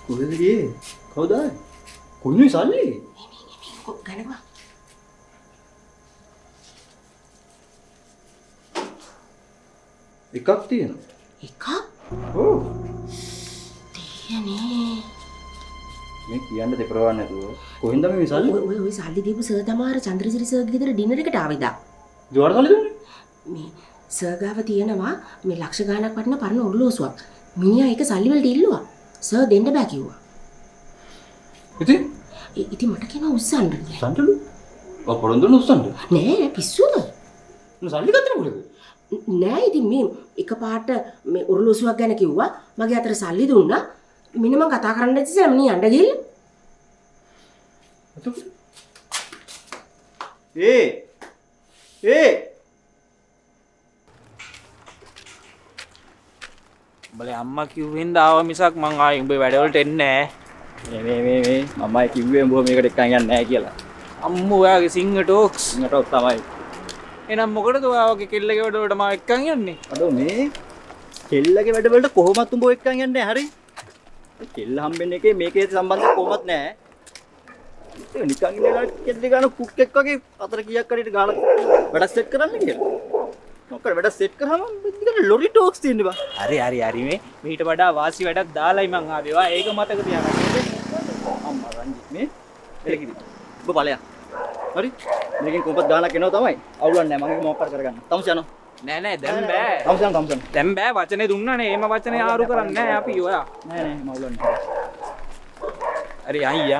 කොහෙද ගියේ? කවුද ආවේ? කොයිනේ සල්ලි? ගණවා. එකක් තියෙනවා. එකක්? ඔව්. තියෙන්නේ. මේ කියන්න දෙපරවක් නැතුව කොහෙන්ද මේ සල්ලි? ඔය සල්ලි දීපු සර් තමයි චන්ද්‍රසිරි සර්ගේ ගෙදර ඩිනර් එකට ආවේදා. ජෝඩ සල්ලි දුන්නේ? මේ සර් ගාව තියෙනවා මේ ලක්ෂ ගාණක් වටින පරණ ඔරලෝසුවක්. මිනිහා ඒක සල්ලි වලට ඉල්ලුවා. සර් දෙන්න බෑ කිව්වා. ඉතින් මට කියනවා උස්සන්න කියලා. සන්ටලු? ඔය පොරොන්දුන උස්සන්න? නෑ පිස්සුද? සල්ලි ගත්තේ මොකද? නෑ ඉතින් මේ එකපාරට මේ ඔරලෝසුවක් ගැන කිව්වා. මගේ අතට සල්ලි දුන්නා. මිනිහ මං කතා කරන්න ඉතින් මිනිහ යන්න ගිහින්. උඹලේ අම්මා කිව්වෙන්ද ආව මිසක් මං ආයේ උඹේ වැඩවලට එන්නේ නෑ. මේ අම්මයි කිව්වේ උඹ මේකට එක්කන් යන්නේ නැහැ කියලා. අම්මෝ ඔයාගේ සිංහ ටෝක්ස්. සිංහ ටෝක් තමයි. එහෙනම් මොකටද ඔයා වගේ කෙල්ලගේ වැඩවලට මාව එක්කන් යන්නේ? අඩෝ මේ කෙල්ලගේ වැඩවලට කොහොමත් උඹ එක්කන් යන්නේ හරි? කෙල්ල හම්බෙන්න එකේ මේකේ සම්බන්ධයක් කොහොමත් නැහැ. ඒක නිකන් ඉන්න කෙල්ල ගන්න කුක් එක් වගේ අතර කීයක් හරියට ගාලා වැඩ සෙට් කරන්න කියලා. මොකද වැඩ සෙට් කරාම ඉතින් ලොරි ටෝක්ස් තියෙන්නේ බා. හරි මේ මීට වඩා වාසි වැඩක් දාලායි මං ආවේ. ඔයා ඒක මතක තියාගන්න. අම්මා රංජිත් මේ එලකිරි. ඔබ බලයන්. හරි? මේකෙන් කොහොමද ගානක් එනවා තමයි. අවුලක් නැහැ. මම ඒක මොකක් කරගන්න. තමුස යනවා. නෑ දැන් බෑ. තමුස. දැන් බෑ වචනේ දුන්නානේ. එහෙම වචනේ ආරු කරන්නේ නෑ අපි ඔයා. නෑ මවුලක් නැහැ. හරි අයියා.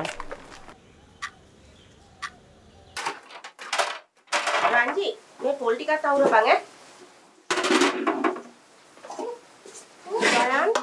රංජි මේ පොල් ටිකක් අවුරපන් ඈ. බලන්න.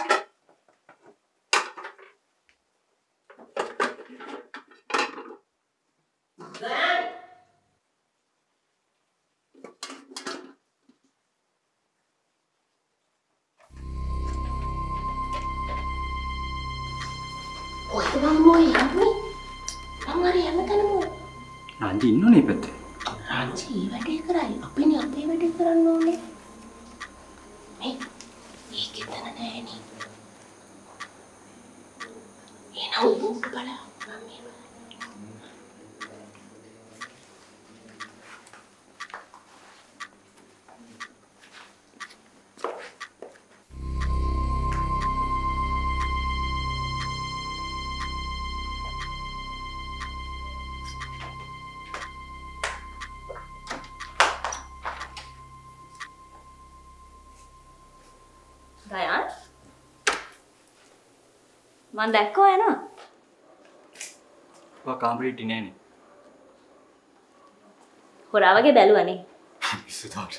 ඔය තමයි මොයි යන්නේ. මම හරි යන්න තනමු. රංජි ඉන්නෝනේ පැත්තේ. රංජි වැඩේ කරයි. අපේ වැඩේ කරන්න ඕනේ. මේ ඒක එතන නෑනේ. එනවා උඩ බලන්න. දයන් මං දැක්කෝ එනවා. ඔයා කාමරේ ඉන්නේ නෑනේ. හොරා වගේ බැලුවනේ. පිස්සුදාට.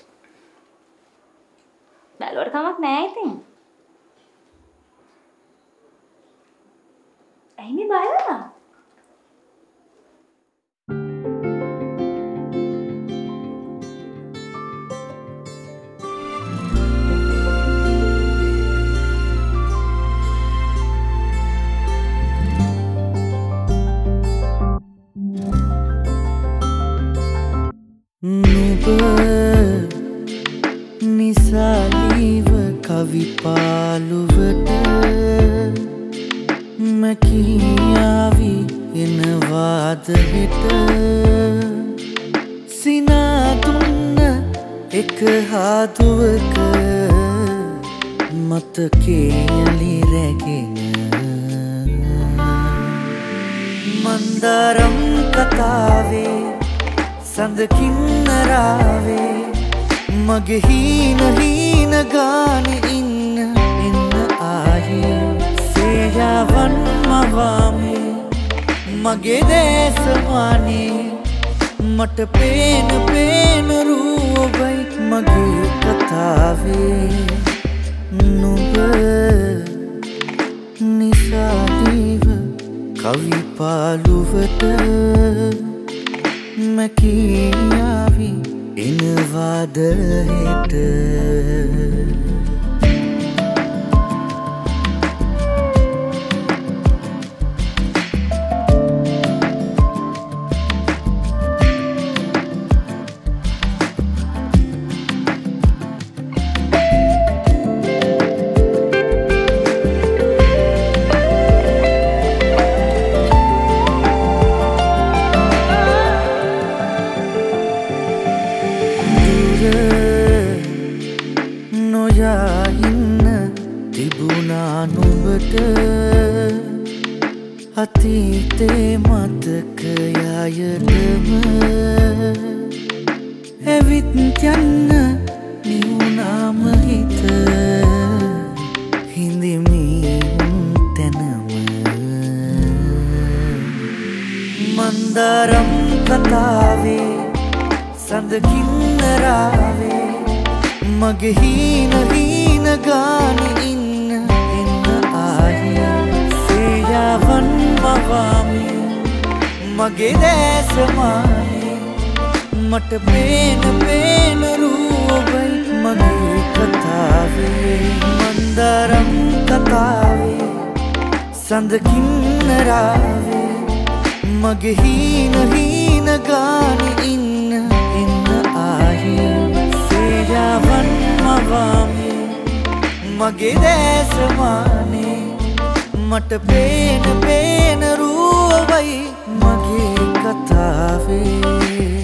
බැලුවට කමක් නෑ ඉතින්. ඇයි මේ බය වෙලා? නිසාලීව කවිපාලුවට මැකියාවි එනවාද හෙට සිනාදුන්න එක හාදුවක මතකේයලි රැගෙන මන්දාරම් කතාවේ සඳකින්නරාවේ මගේ හීන ගානෙ ඉන්න ආයේ සේයාවන් මවාමේ මගේ දේශවානේ මට පේන රූපයි මගේ කතාවේ නුඹ නිසාදීව කවිපාලුවට මැකියාවි එනවාද හෙට අතීතේ මතකයයටම ඇවිත් යන්න නිවුනාම හිත හිඳිමින් තැනම මන්දාරම් කතාවේ සඳකින්න රාවේ මගේ හීන හීන ගානේ ඉන්න ආයේ සේයාවන් මවාමි මගේ දැසමානේ මට පේන පේන රූපයි මගේ කතාවේ මන්දාරම් කතාවේ සඳකින්න රාවේ මගේ හීන හීන ගානේ ඉන්න ආයේ සේයාවන් මවාමි මගේ දැසමානේ මට පේන පේන රූපයි මගේ කතාවේ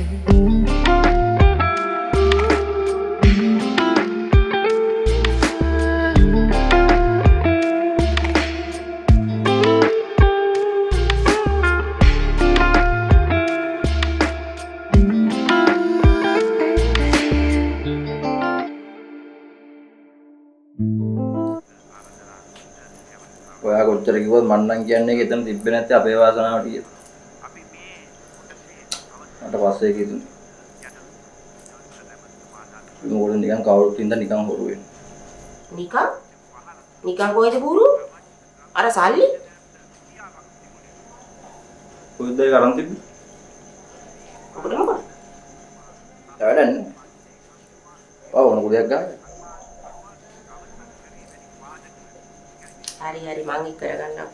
ඔයා කොච්චර කිව්වද මම නම් කියන්නේ ඒක එතන තිබ්බේ නැත්තේ අපේ වාසනාවට කියලා. මට පස්සේ කිව්වා. මොකද නිකන් කවුරුත් ඉඳන් නිකන් හොරු වෙන්නේ. නිකන් කොහෙද පුරු? අර සල්ලි? කොහෙද ඒක අරන් තිබ්බේ? ඔබට මොකද? වැඩන්නේ. ඕන කුඩයක් ගන්න. හරි මං එක් කරගන්නම්.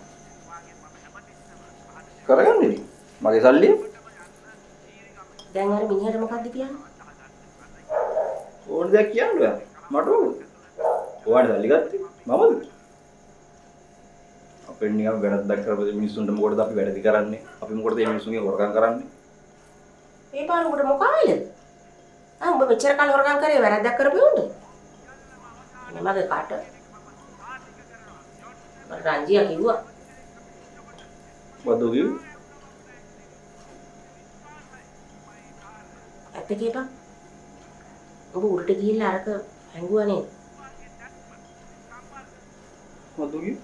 කරගන්නේ. මගේ සල්ලිය. දැන් අර මිනිහට මොකද්ද කියන්නේ? ඕන දෙයක් කියන්න බෑ. මට ඕන. ඔයාට සල්ලි ගත්තේ මමද? අපේ නිකන් වැරද්දක් කරපු මිනිස්සුන්ට මොකටද අපි වැරදි කරන්නේ? අපි මොකටද මේ මිනිස්සුන්ගේ හොරකම් කරන්නේ? ඒ පාර උඹට මොකක් ආයිද? උඹ මෙච්චර කාල හොරකම් කරේ වැරද්දක් කරපුවොන්ද? මගේ කාට? රංජියා කිව්වා. මොකද කිව්වේ? ඇත්ත කියපන්. ඔබ උඩට ගිහිල්ලා අරක හැංගුවා නේද? මොකද කිව්වේ?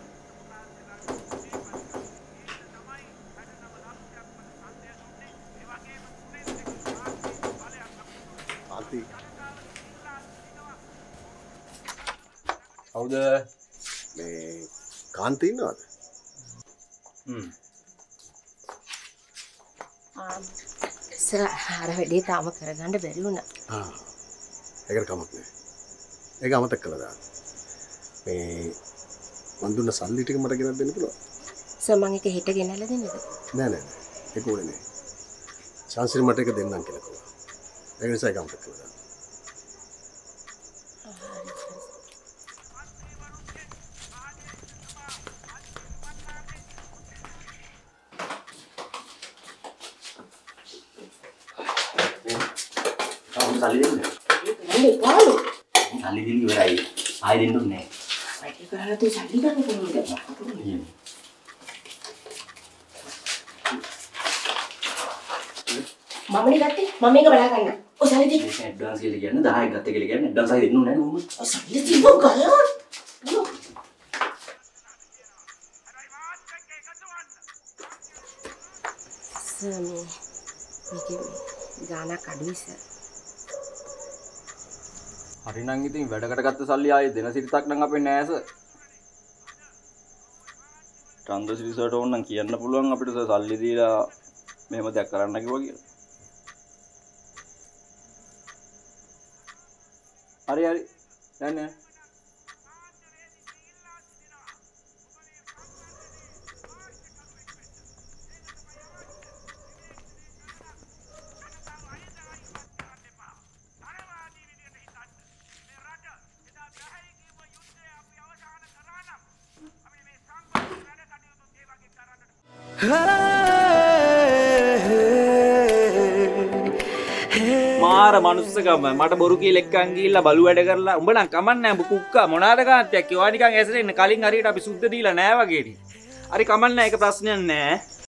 ආන්ති. කවුද? මේ කාන්ති ඉන්නවද? ඉස්සර අර වැඩේ තාම කරගන්න බැරි වුණා. ඒකට කමක් නැහැ. ඒක අමතක කළා දාන්න. මේ මන් දුන්න සල්ලි ටික මට ගෙනත් දෙන්න පුළුවන්. සර් මම එක හෙට ගෙනල්ලා දෙන්නද? නෑ. ඒක ඕනේ නෑ. chance මට එක දෙන්නම් කියලා කිව්වා. ඒක නිසා ඒක අමතක කළා දාන්න. සල්ලි දෙන්න. නේ පාලු. සල්ලි දෙන්න ඉවරයි. ආයෙ දෙන්න ඕනේ නැහැ. වැඩි කරලා තේ සල්ලි ගන්න කොහොමද? මමනේ ගත්තේ. මම මේක බලා ගන්න. ඔය සල්ලි දෙන්න. ඒක ඇඩ්වාන්ස් කියලා කියන්නේ 10ක් ගත්ත කියලා කියන්නේ ඇඩ්වාන්ස් ආයෙ දෙන්න ඕනේ නෑ නෝම. ඔය සල්ලි තිබ්බ ගලවන්න. සමේ මේකේ ගානක් අඩුයි සර්. හරි නම් ඉතින් වැඩකට ගත්ත සල්ලි ආයේ දෙන සිරිතක් නම් අපේ නෑ සර්. ටන්දස් රිසර්ට් ඕන නම් කියන්න පුළුවන් අපිට සර් සල්ලි දීලා මෙහෙම දෙයක් කරන්න කිව්වා කියලා. හරි දැන් මාර මනුස්සකම මට බොරු කියලා එක්කන් ගිහිල්ලා බලු වැඩ කරලා උඹ නම් කමන්නේ උඹ කුක්කා මොනාද කාන්තියක් ඒවා නිකන් ඇසරෙන්න කලින් හරියට අපි සුද්ධ දීලා නෑ වගේ නේ හරි කමක් නැහැ ඒක ප්‍රශ්නයක් නැහැ.